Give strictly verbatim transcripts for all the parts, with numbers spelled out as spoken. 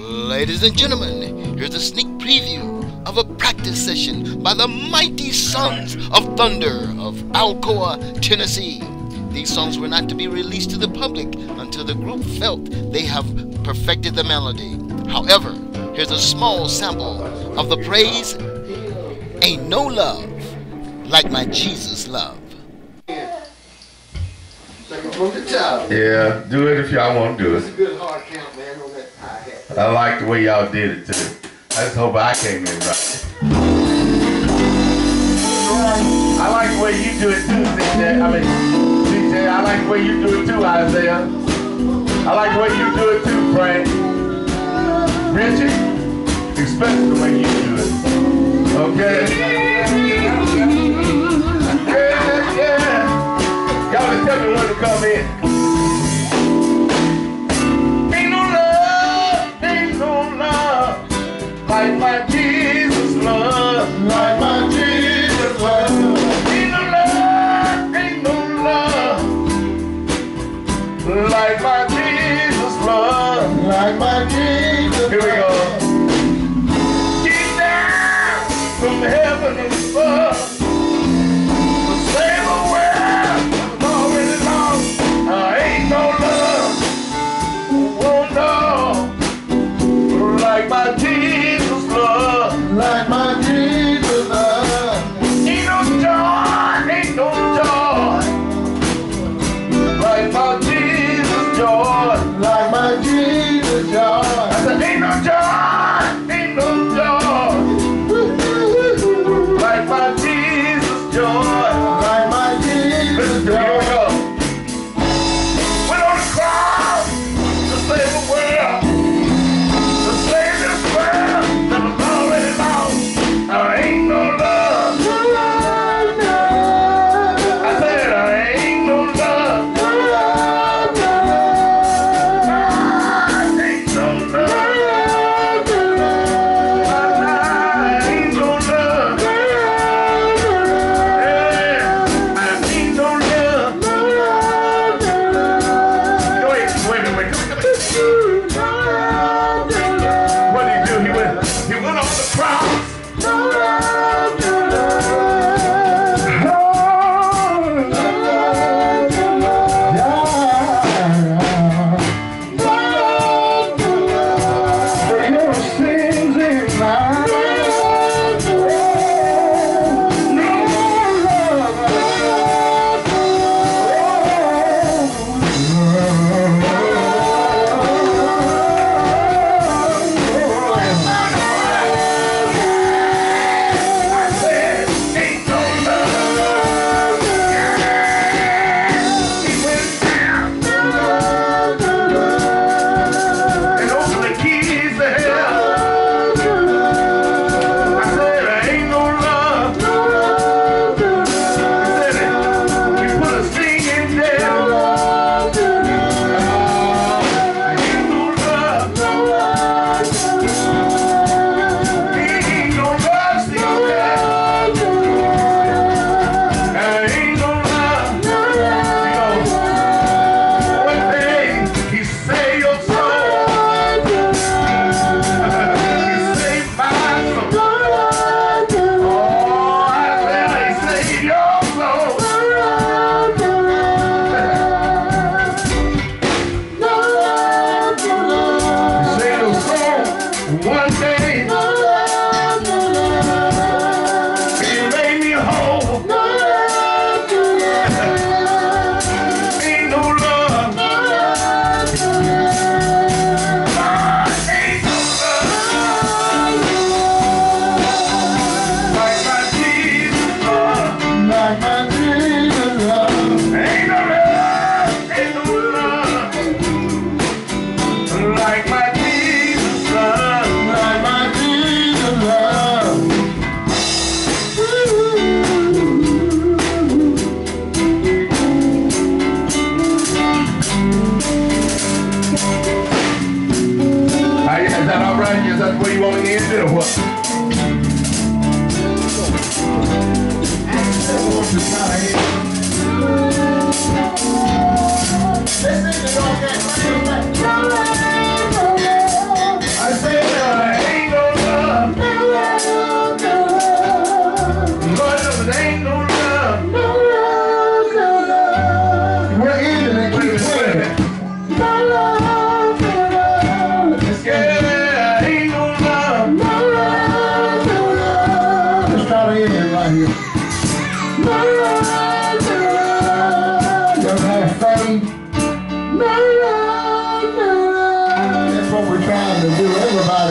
Ladies and gentlemen, here's a sneak preview of a practice session by the mighty Sons of Thunder of Alcoa, Tennessee. These songs were not to be released to the public until the group felt they have perfected the melody. However, here's a small sample of the praise, "Ain't No Love Like My Jesus Love." Yeah, do it if y'all want to do It's a it. good hard count, man, on that hi-hat. I like the way y'all did it too. I just hope I came in right. I like the way you do it too, C J. I mean, C J, I like the way you do it too, Isaiah. I like the way you do it too, Frank. Richard, especially the way you do it. Okay? Yeah, yeah. Y'all just tell me when to come in. Ain't no love, ain't no love like my Jesus love, like my Jesus love. Ain't no love, ain't no love like my Jesus love, like my Jesus. Here we go. Get down from heaven above. Save a world already lost. Uh, ain't no love, oh no, like my Jesus love, like my Jesus love. Ain't no joy, ain't no joy, like my Jesus joy, like my Jesus joy. I said ain't no joy, ain't no joy, like my Jesus joy. Listen to me, here we go. Went on the cross to save the world, to save this world that was already lost. There ain't no love. I said there ain't no love. There ain't no love. There ain't no love.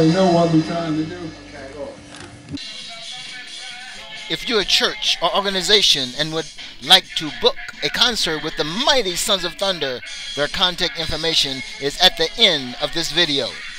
Everybody know what we're trying to do. If you're a church or organization and would like to book a concert with the mighty Sons of Thunder, their contact information is at the end of this video.